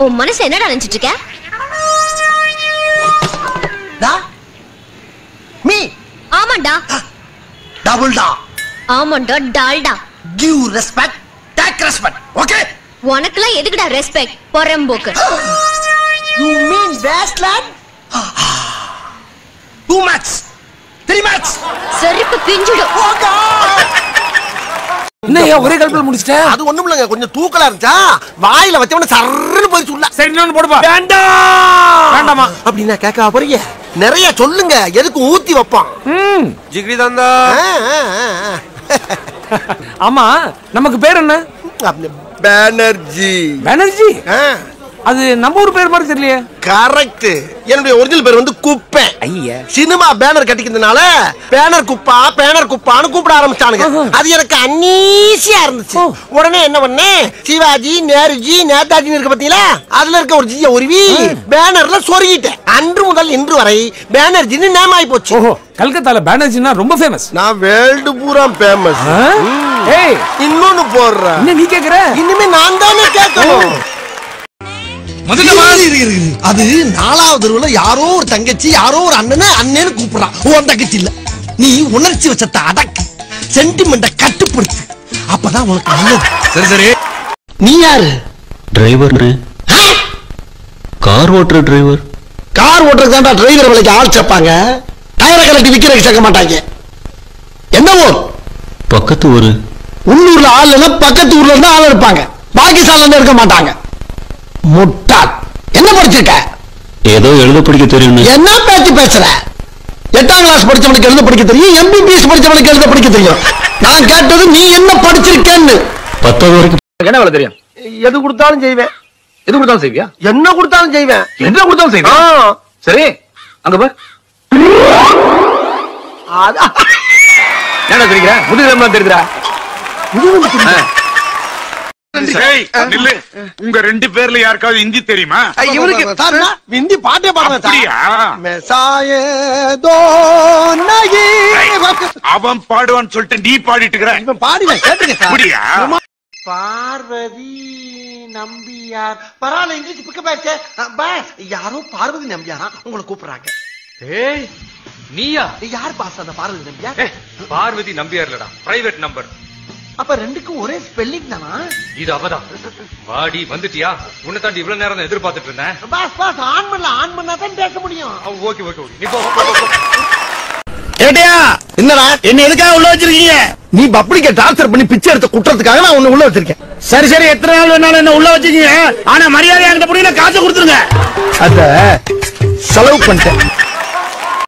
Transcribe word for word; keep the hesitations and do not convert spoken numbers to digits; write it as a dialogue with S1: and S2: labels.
S1: உன் மனசு என்னடா நினைச்சிட்டு இருக்க?
S2: மீ
S1: ஆமாண்டா.
S2: டபுள் டா.
S1: ஆமாண்டா Dalda.
S2: Give respect, take respect. Okay?
S1: உனக்குலாம் எதுக்குடா ரெஸ்பெக்ட்? பொறம்போக்கு.
S2: You mean wasteland? Two match. Three match.
S1: செருப்பு பிஞ்சிடும்.
S2: Oh God!
S3: என்னையா ஒரே கல்பல முடிச்சிட்ட?
S2: அது ஒண்ணும் இல்லங்க, கொஞ்சம் தூக்கலா இருந்துச்சா வாயில வச்சவன சர்றன்னு போய் சுள்ள.
S3: சரி இன்னொன்னு போடுப்பா.
S2: வேண்டாம் வேண்டாமா அப்படினா கேட்க போறீங்க? நிறைய சொல்லுங்க, எதுக்கு ஊத்தி வைப்பான்?
S3: ம்
S4: ஜிகிரி தந்தா.
S3: ஆமா நமக்கு பேர் என்ன?
S2: பேனர்ஜி.
S3: பேனர்ஜி? அது நம்ம ஊர் பேர் மாதிரி தெரியலையே.
S2: கரெக்ட். என்னுடைய ஒரிஜினல் பேர் வந்து குப்பை.
S3: ஐயா
S2: சினிமா பேனர் கட்டிக்கிறதுனால பேனர் குப்பா பேனர் குப்பான்னு கூப்பிட ஆரம்பிச்சானுங்க. அது எனக்கு அன்னீசியா இருந்துச்சு. உடனே என்ன பண்ணேன், சிவாஜி நேருஜி நேதாஜி இருக்க பாத்தீங்களா, அதுல இருக்க ஒரு ஜிய உருவி பேனர்ல சொருகிட்டேன். அன்று முதல் இன்று வரை பேனர்ஜின்னு நேம் ஆகி போச்சு.
S3: ஓஹோ, கல்கத்தால பேனர்ஜினா ரொம்ப ஃபேமஸ்.
S2: நான் வேர்ல்டு பூரா ஃபேமஸ்.
S3: ஏய்
S2: இன்னொன்னு போடுறேன்.
S3: என்ன நீ கேக்குற?
S2: இனிமே நான் தானே கேட்கணும். அது நாலாவது தெருவுல யாரோ ஒரு தங்கச்சி யாரோ ஒரு அண்ணனை அண்ணன்னு கூப்பிடுறான். உன் தங்கச்சி இல்ல. நீ உணர்ச்சி வச்சத்தை அடக்கு, சென்டிமெண்ட கட்டுப்படுத்து, அப்பதான் உனக்கு நல்லது.
S4: சரி சரி.
S2: நீ யாரு?
S5: டிரைவர். கார் ஓட்டுற டிரைவர்.
S2: கார் ஓட்டுறதுக்கு தான்டா டிரைவர் வேலைக்கு ஆள் சேர்ப்பாங்க. டயரை கலட்டி விக்கிறதுக்கு சேர்க்க மாட்டாங்க. என்ன ஊர்?
S5: பக்கத்து ஊரு.
S2: உள்ளூர்ல ஆள் இல்ல, பக்கத்து ஊர்ல இருந்தா ஆள் இருப்பாங்க. பாக்கி சால இருக்க மாட்டாங்க. முட்டாள். என்ன படிச்சிருக்க?
S5: ஏதோ எழுத படிக்க தெரியும்.
S2: என்ன பேச்சு பேசுற? எட்டாம் கிளாஸ் படிச்சவனுக்கு எழுத படிக்க தெரியும், எம்பிபிஎஸ் படிச்சவனுக்கு எழுத படிக்க தெரியும். நான் கேட்டது நீ என்ன படிச்சிருக்கேன்னு.
S5: பத்தாவது வரைக்கும்
S4: என்ன வேலை தெரியும்?
S2: எது கொடுத்தாலும் செய்வேன்.
S4: எது கொடுத்தாலும் செய்வியா?
S2: என்ன கொடுத்தாலும் செய்வேன்.
S4: என்ன கொடுத்தாலும் செய்வியா? சரி அங்க போ. என்ன தெரியுற? முதுகிழமை தெரியுறா?
S6: உங்க ரெண்டு பேர்ல யாருக்காவது ஹிந்தி தெரியுமா?
S2: இவருக்கு ஹிந்தி பாட்டே பாடுவேன்.
S6: அவன் பாடுவான்னு சொல்லிட்டு நீ பாடிட்டு இருக்கிற.
S2: பாடுவேன் கேட்டுங்க.
S7: பார்வதி நம்பியார். பரவாயில்ல, இங்கிலீஷ் பிக்கப் ஆயிடுச்சு. யாரோ பார்வதி நம்பியாரா உங்களை கூப்பிடுறாங்க.
S4: ஏய் நீயா?
S7: யார் பாஸ் அந்த பார்வதி நம்பியார்?
S4: பார்வதி நம்பியார் இல்லடா, பிரைவேட் நம்பர்.
S7: அப்ப ரெண்டுக்கும் ஒரே ஸ்பெல்லிங் தானா?
S4: இது அவதான். வாடி வந்துட்டியா? உன்னை தாண்டி இவ்வளவு நேரம் தான் எதிர்பார்த்துட்டு இருந்தேன்.
S7: பாஸ் பாஸ் ஆன் பண்ணல, ஆன் பண்ணா தான் பேச முடியும்.
S4: Okay okay okay. நீ போ.
S2: ஏட்டியா என்னடா என்ன எதுக்காக உள்ள வச்சிருக்கீங்க? நீ பப்ளிக்க டார்ச்சர் பண்ணி பிச்சை எடுத்த குற்றத்துக்காக நான் உன்னை உள்ள வச்சிருக்கேன். சரி சரி, எத்தனை நாள் வேணாலும் என்ன உள்ள வச்சிருக்கீங்க. ஆனா மரியாதை என்கிட்ட புரியல, காசு கொடுத்துருங்க. அத செலவு பண்ணிட்டேன்.